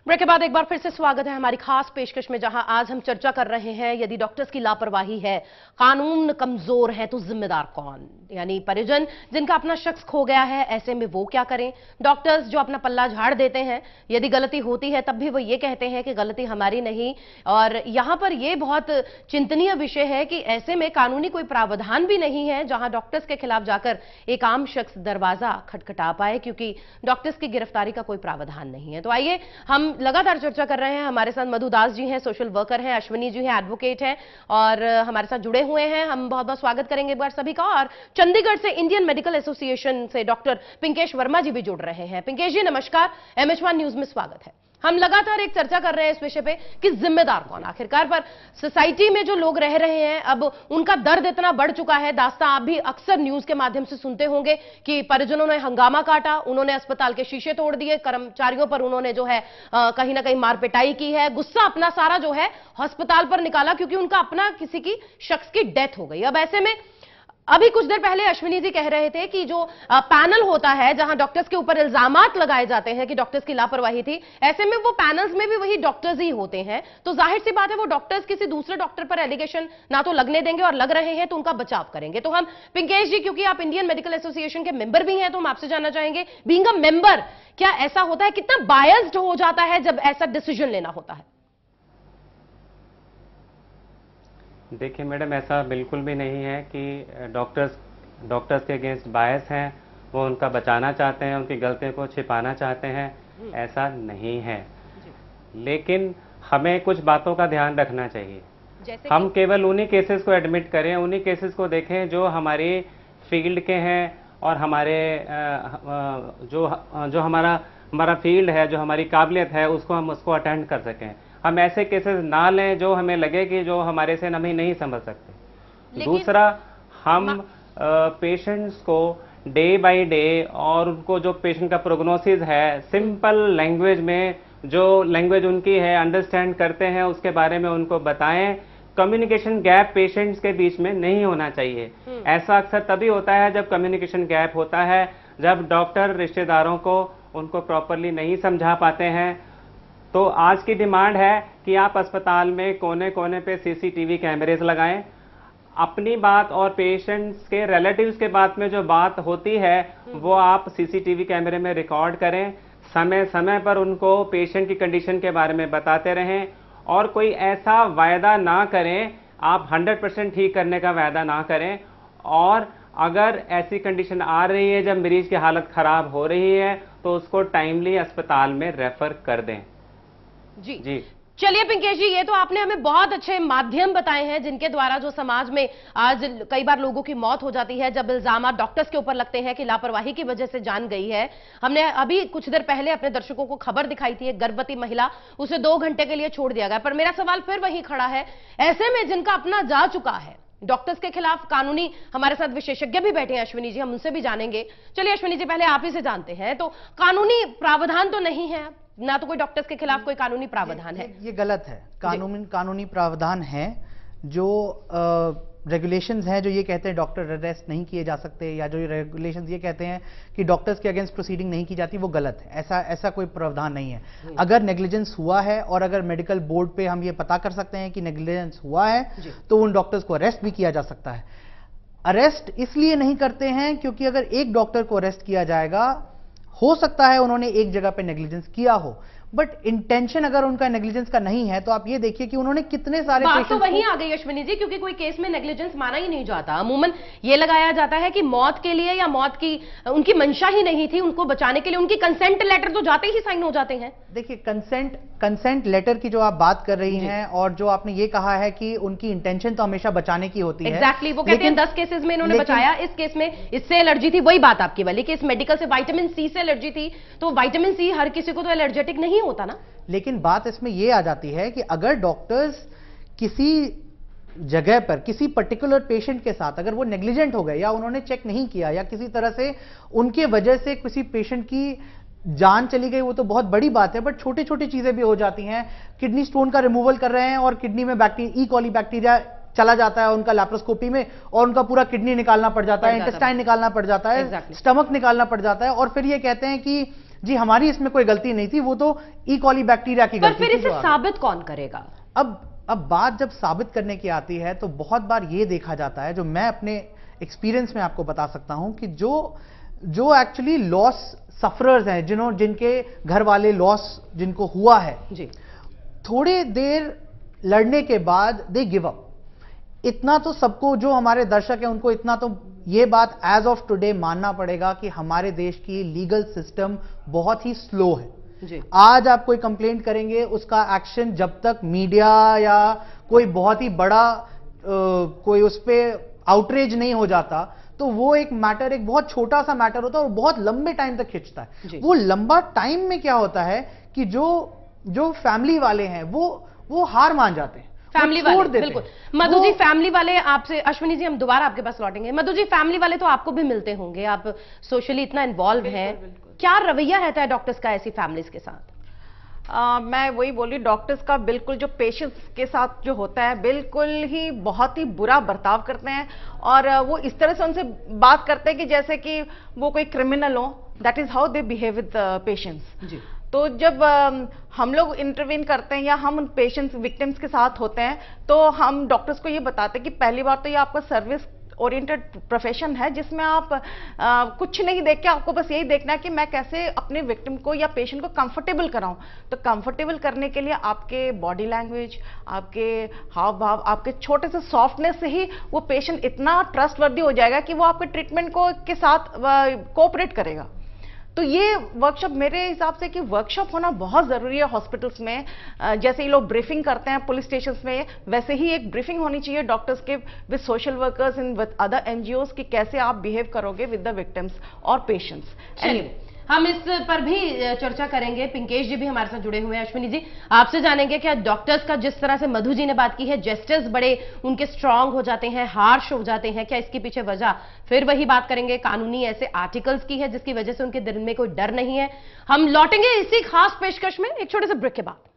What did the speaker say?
Break के बाद एक बार फिर से स्वागत है हमारी खास पेशकश में, जहां आज हम चर्चा कर रहे हैं यदि डॉक्टर्स की लापरवाही है, कानून कमजोर है तो जिम्मेदार कौन। यानी परिजन जिनका अपना शख्स खो गया है, ऐसे में वो क्या करें। डॉक्टर्स जो अपना पल्ला झाड़ देते हैं, यदि गलती होती है तब भी वो ये कहते हैं कि गलती हमारी नहीं। और यहां पर यह बहुत चिंतनीय विषय है कि ऐसे में कानूनी कोई प्रावधान भी नहीं है जहां डॉक्टर्स के खिलाफ जाकर एक आम शख्स दरवाजा खटखटा पाए, क्योंकि डॉक्टर्स की गिरफ्तारी का कोई प्रावधान नहीं है। तो आइए हम लगातार चर्चा कर रहे हैं। हमारे साथ मधु दास जी हैं, सोशल वर्कर हैं, अश्विनी जी हैं, एडवोकेट हैं और हमारे साथ जुड़े हुए हैं। हम बहुत बहुत स्वागत करेंगे एक बार सभी का। और चंडीगढ़ से इंडियन मेडिकल एसोसिएशन से डॉक्टर पिंकेश वर्मा जी भी जुड़ रहे हैं। पिंकेश जी नमस्कार, MH1 न्यूज में स्वागत है। हम लगातार एक चर्चा कर रहे हैं इस विषय पे कि जिम्मेदार कौन। आखिरकार पर सोसाइटी में जो लोग रह रहे हैं, अब उनका दर्द इतना बढ़ चुका है। दास्ता आप भी अक्सर न्यूज के माध्यम से सुनते होंगे कि परिजनों ने हंगामा काटा, उन्होंने अस्पताल के शीशे तोड़ दिए, कर्मचारियों पर उन्होंने जो है कहीं ना कहीं मार पिटाई की है, गुस्सा अपना सारा जो है अस्पताल पर निकाला क्योंकि उनका अपना किसी की शख्स की डेथ हो गई। अब ऐसे में अभी कुछ देर पहले अश्विनी जी कह रहे थे कि जो पैनल होता है जहां डॉक्टर्स के ऊपर इल्जामात लगाए जाते हैं कि डॉक्टर्स की लापरवाही थी, ऐसे में वो पैनल्स में भी वही डॉक्टर्स ही होते हैं। तो जाहिर सी बात है वो डॉक्टर्स किसी दूसरे डॉक्टर पर एलिगेशन ना तो लगने देंगे, और लग रहे हैं तो उनका बचाव करेंगे। तो हम पिंकेश जी, क्योंकि आप इंडियन मेडिकल एसोसिएशन के मेंबर भी हैं, तो हम आपसे जानना चाहेंगे, बीइंग अ मेंबर, क्या ऐसा होता है, कितना बायस्ड हो जाता है जब ऐसा डिसीजन लेना होता है? देखिए मैडम, ऐसा बिल्कुल भी नहीं है कि डॉक्टर्स के अगेंस्ट बायस हैं, वो उनका बचाना चाहते हैं, उनकी गलतियों को छिपाना चाहते हैं, ऐसा नहीं है। लेकिन हमें कुछ बातों का ध्यान रखना चाहिए। हम केवल उन्हीं केसेस को एडमिट करें, उन्हीं केसेस को देखें जो हमारी फील्ड के हैं और हमारे जो हमारा फील्ड है, जो हमारी काबिलियत है, उसको हम उसको अटेंड कर सकें। हम ऐसे केसेस ना लें जो हमें लगे कि जो हमारे से हम नहीं समझ सकते। दूसरा, हम पेशेंट्स को डे बाय डे और उनको जो पेशेंट का प्रोग्नोसिस है, सिंपल लैंग्वेज में, जो लैंग्वेज उनकी है, अंडरस्टैंड करते हैं, उसके बारे में उनको बताएं। कम्युनिकेशन गैप पेशेंट्स के बीच में नहीं होना चाहिए। ऐसा अक्सर तभी होता है जब कम्युनिकेशन गैप होता है, जब डॉक्टर रिश्तेदारों को उनको प्रॉपरली नहीं समझा पाते हैं। तो आज की डिमांड है कि आप अस्पताल में कोने कोने पे CCTV कैमरेज लगाएं। अपनी बात और पेशेंट्स के रिलेटिव्स के बात में जो बात होती है वो आप CCTV कैमरे में रिकॉर्ड करें। समय समय पर उनको पेशेंट की कंडीशन के बारे में बताते रहें और कोई ऐसा वायदा ना करें, आप 100% ठीक करने का वायदा ना करें। और अगर ऐसी कंडीशन आ रही है जब मरीज की हालत खराब हो रही है तो उसको टाइमली अस्पताल में रेफर कर दें। जी चलिए पिंकेश जी, ये तो आपने हमें बहुत अच्छे माध्यम बताए हैं जिनके द्वारा जो समाज में आज कई बार लोगों की मौत हो जाती है जब इल्जाम डॉक्टर्स के ऊपर लगते हैं कि लापरवाही की वजह से जान गई है। हमने अभी कुछ देर पहले अपने दर्शकों को खबर दिखाई थी, एक गर्भवती महिला, उसे 2 घंटे के लिए छोड़ दिया गया। पर मेरा सवाल फिर वही खड़ा है, ऐसे में जिनका अपना जा चुका है, डॉक्टर्स के खिलाफ कानूनी, हमारे साथ विशेषज्ञ भी बैठे हैं अश्विनी जी, हम उनसे भी जानेंगे। चलिए अश्विनी जी, पहले आप ही से जानते हैं, तो कानूनी प्रावधान तो नहीं है ना, तो कोई डॉक्टर्स के खिलाफ कोई कानूनी प्रावधान है? ये गलत है। कानूनी प्रावधान है जो रेगुलेशंस हैं जो ये कहते हैं डॉक्टर अरेस्ट नहीं किए जा सकते, या जो रेगुलेशंस ये कहते हैं कि डॉक्टर्स के अगेंस्ट प्रोसीडिंग नहीं की जाती, वो गलत है। ऐसा कोई प्रावधान नहीं है। अगर नेग्लिजेंस हुआ है और अगर मेडिकल बोर्ड पे हम ये पता कर सकते हैं कि नेग्लिजेंस हुआ है तो उन डॉक्टर्स को अरेस्ट भी किया जा सकता है। अरेस्ट इसलिए नहीं करते हैं क्योंकि अगर एक डॉक्टर को अरेस्ट किया जाएगा, हो सकता है उन्होंने एक जगह पे नेग्लिजेंस किया हो, बट इंटेंशन अगर उनका नेग्लिजेंस का नहीं है तो आप ये देखिए कि उन्होंने कितने सारे बात तो वहीं आ गई अश्विनी जी, क्योंकि कोई केस में नेग्लिजेंस माना ही नहीं जाता। अमूमन ये लगाया जाता है कि मौत के लिए या मौत की उनकी मंशा ही नहीं थी, उनको बचाने के लिए उनकी कंसेंट लेटर तो जाते ही साइन हो जाते हैं। देखिए कंसेंट लेटर की जो आप बात कर रही हैं और जो आपने ये कहा है कि उनकी इंटेंशन तो हमेशा बचाने की होती है। एग्जैक्टली, वो कहते हैं 10 केसेस में इन्होंने बचाया, इस केस में इससे एलर्जी थी, वही बात आपकी वाली कि इस मेडिकल से विटामिन C से एलर्जी थी। तो विटामिन C हर किसी को तो एलर्जेटिक नहीं होता ना। लेकिन बात इसमें यह आ जाती है कि अगर डॉक्टर्स किसी जगह पर किसी पर्टिकुलर पेशेंट के साथ अगर वो नेग्लिजेंट हो गए या उन्होंने चेक नहीं किया या किसी तरह से उनके वजह से किसी पेशेंट की जान चली गई, वो तो बहुत बड़ी बात है, बट छोटी छोटी चीजें भी हो जाती हैं। किडनी स्टोन का रिमूवल कर रहे हैं और किडनी में ई कॉली बैक्टीरिया चला जाता है उनका लैप्रोस्कोपी में और उनका पूरा किडनी निकालना पड़ जाता है, इंटेस्टाइन निकालना पड़ जाता है, स्टमक निकालना पड़ जाता है, और फिर ये कहते हैं कि जी हमारी इसमें कोई गलती नहीं थी, वो तो ई कॉली बैक्टीरिया की पर गलती फिर थी। इसे साबित कौन करेगा? अब बात जब साबित करने की आती है तो बहुत बार ये देखा जाता है, जो मैं अपने एक्सपीरियंस में आपको बता सकता हूं, कि जो एक्चुअली लॉस सफरर्स हैं, जिनके घर वाले लॉस जिनको हुआ है जी, थोड़ी देर लड़ने के बाद दे गिव अप। इतना तो सबको, जो हमारे दर्शक हैं उनको इतना तो ये बात एज ऑफ टुडे मानना पड़ेगा कि हमारे देश की लीगल सिस्टम बहुत ही स्लो है जी। आज आप कोई कंप्लेंट करेंगे, उसका एक्शन जब तक मीडिया या कोई बहुत ही बड़ा कोई उस पर आउटरीच नहीं हो जाता, तो वो एक मैटर, एक बहुत छोटा सा मैटर होता है और बहुत लंबे टाइम तक खिंचता है। वो लंबा टाइम में क्या होता है कि जो फैमिली वाले हैं वो हार मान जाते हैं, फैमिली वाले। बिल्कुल मधु जी, फैमिली वाले आपसे, अश्विनी जी हम दोबारा आपके पास लौटेंगे। मधु जी, फैमिली वाले तो आपको भी मिलते होंगे, आप सोशली इतना इन्वॉल्व हैं, क्या रवैया रहता है डॉक्टर्स का ऐसी फैमिलीज के साथ? मैं वही बोली, डॉक्टर्स का बिल्कुल जो पेशेंट्स के साथ जो होता है बिल्कुल ही बहुत ही बुरा बर्ताव करते हैं, और वो इस तरह से उनसे बात करते हैं कि जैसे कि वो कोई क्रिमिनल हो। That is how they behave with patients ji. तो जब हम लोग इंटरवीन करते हैं या हम उन पेशेंट्स विक्टिम्स के साथ होते हैं, तो हम डॉक्टर्स को ये बताते हैं कि पहली बार तो ये आपका सर्विस ओरिएंटेड प्रोफेशन है, जिसमें आप कुछ नहीं देख के आपको बस यही देखना है कि मैं कैसे अपने विक्टिम को या पेशेंट को कंफर्टेबल कराऊं। तो कंफर्टेबल करने के लिए आपके बॉडी लैंग्वेज, आपके हाव भाव, आपके छोटे से सॉफ्टनेस से ही वो पेशेंट इतना ट्रस्टवर्दी हो जाएगा कि वो आपके ट्रीटमेंट को के साथ कोऑपरेट करेगा। तो ये वर्कशॉप, मेरे हिसाब से कि वर्कशॉप होना बहुत जरूरी है हॉस्पिटल्स में। जैसे ये लोग ब्रीफिंग करते हैं पुलिस स्टेशन में, वैसे ही एक ब्रीफिंग होनी चाहिए डॉक्टर्स के with social workers in with other NGOs कि कैसे आप बिहेव करोगे विद द विक्टिम्स और पेशेंट्स। चलिए हम इस पर भी चर्चा करेंगे। पिंकेश जी भी हमारे साथ जुड़े हुए हैं। अश्विनी जी, आपसे जानेंगे क्या डॉक्टर्स का, जिस तरह से मधु जी ने बात की है, जेस्चर्स बड़े उनके स्ट्रांग हो जाते हैं, हार्श हो जाते हैं, क्या इसके पीछे वजह, फिर वही बात करेंगे कानूनी ऐसे आर्टिकल्स की है जिसकी वजह से उनके दिल में कोई डर नहीं है। हम लौटेंगे इसी खास पेशकश में एक छोटे से ब्रेक के बाद।